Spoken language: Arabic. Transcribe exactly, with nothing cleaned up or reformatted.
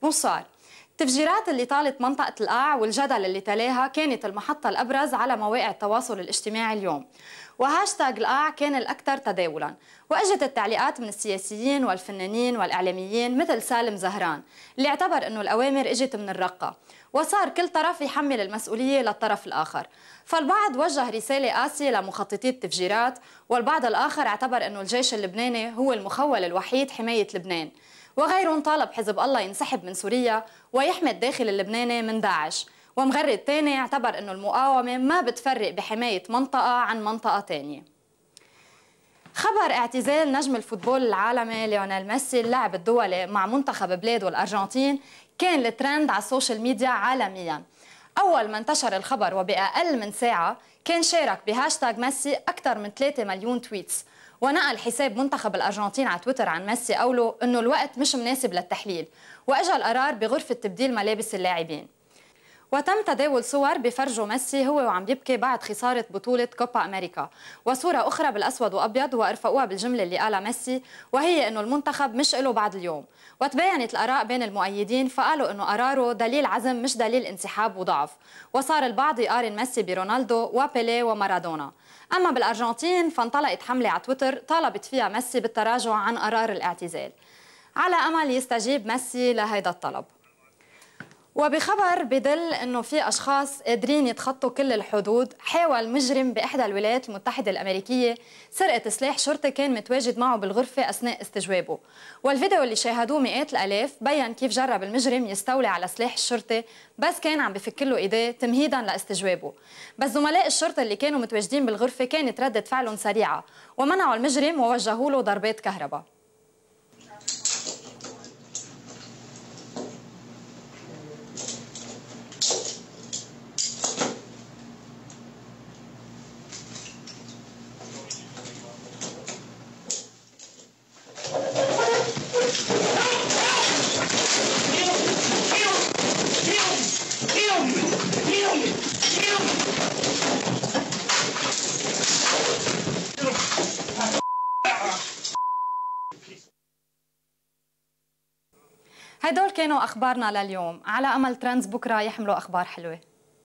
بونسوار. التفجيرات اللي طالت منطقة القاع والجدل اللي تلاها كانت المحطة الأبرز على مواقع التواصل الاجتماعي اليوم، وهاشتاغ القاع كان الأكثر تداولاً، وأجت التعليقات من السياسيين والفنانين والإعلاميين مثل سالم زهران اللي اعتبر أنه الأوامر اجت من الرقة، وصار كل طرف يحمل المسؤولية للطرف الآخر، فالبعض وجه رسالة قاسية لمخططي التفجيرات، والبعض الآخر اعتبر أنه الجيش اللبناني هو المخول الوحيد حماية لبنان، وغيرهم طالب حزب الله ينسحب من سوريا ويحمي الداخل اللبناني من داعش، ومغرد تاني اعتبر أنه المقاومة ما بتفرق بحماية منطقة عن منطقة تانية. خبر اعتزال نجم الفوتبول العالمي ليونيل ميسي اللعب الدولي مع منتخب بلاده الأرجنتين كان الترند على السوشيال ميديا عالمياً. أول ما انتشر الخبر وبأقل من ساعة كان شارك بهاشتاغ ميسي أكثر من ثلاثة مليون تويتس، ونقل حساب منتخب الأرجنتين على تويتر عن ميسي قوله إنه الوقت مش مناسب للتحليل، وأجا القرار بغرفة تبديل ملابس اللاعبين. وتم تداول صور بفرجوا ميسي هو وعم يبكي بعد خسارة بطولة كوبا أمريكا، وصورة أخرى بالأسود وأبيض وأرفقوها بالجملة اللي قالها ميسي وهي إنه المنتخب مش له بعد اليوم. وتباينت الآراء بين المؤيدين فقالوا إنه قراره دليل عزم مش دليل انسحاب وضعف، وصار البعض يقارن ميسي برونالدو وبيليه ومارادونا. أما بالأرجنتين فانطلقت حملة على تويتر طالبت فيها ميسي بالتراجع عن قرار الاعتزال، على أمل يستجيب ميسي لهيدا الطلب. وبخبر بدل انه في اشخاص قادرين يتخطوا كل الحدود، حاول مجرم باحدى الولايات المتحده الامريكيه سرقه سلاح شرطي كان متواجد معه بالغرفه اثناء استجوابه، والفيديو اللي شاهدوه مئات الالاف بين كيف جرب المجرم يستولي على سلاح الشرطي بس كان عم بفك له ايديه تمهيدا لاستجوابه، بس زملاء الشرطه اللي كانوا متواجدين بالغرفه كانت رده فعلهم سريعه ومنعوا المجرم ووجهوا له ضربات كهرباء. هدول كانوا أخبارنا لليوم، على أمل ترندز بكرة يحملوا أخبار حلوة.